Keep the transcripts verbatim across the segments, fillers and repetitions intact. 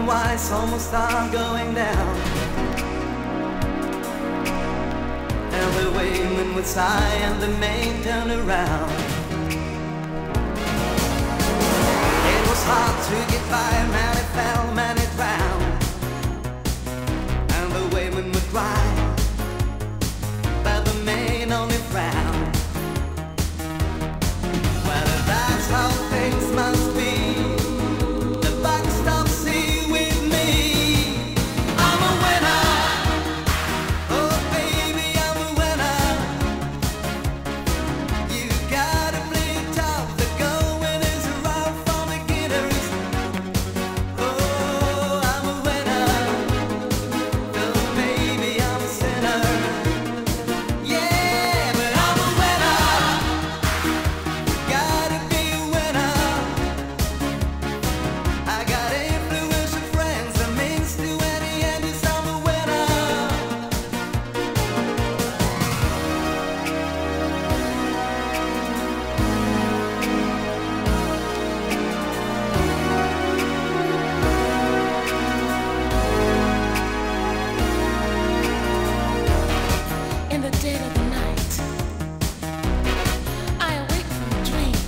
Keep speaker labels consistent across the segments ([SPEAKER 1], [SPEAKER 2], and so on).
[SPEAKER 1] wise almost are going down. And the wayman would sigh and the maid turned around. It was hard to get by, many fell, many drowned. And the wayman would cry, but the maid only frowned. Well, if that's how things must be, the buck stops here with me. I'm a winner, oh baby, I'm a winner. You gotta play tough, the going is rough for beginners. Oh, I'm a winner, oh baby, I'm a sinner. Yeah, but I'm a winner. Gotta be a winner. I got influential friends, that means to any end is I'm a winner.
[SPEAKER 2] In the dead of the night, I awake from a dream.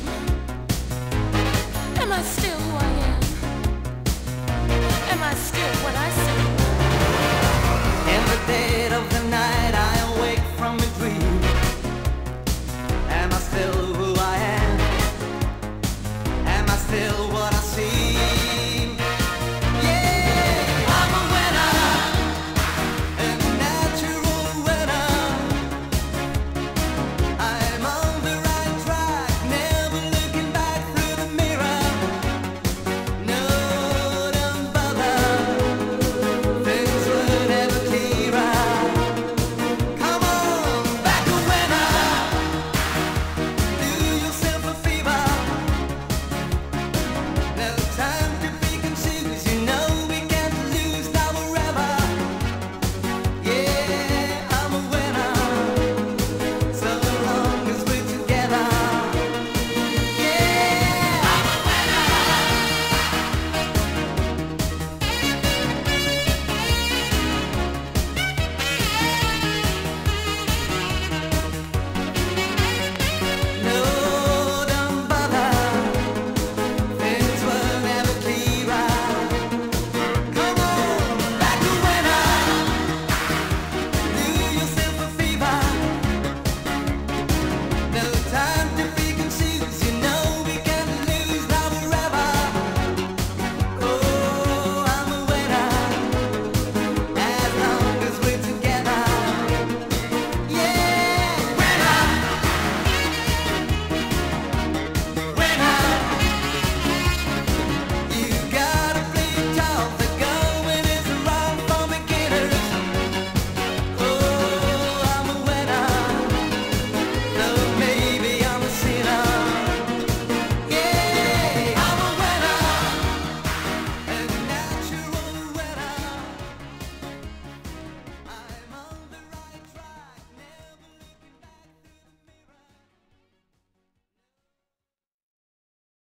[SPEAKER 2] Am I still who I am? Am I still what I seem?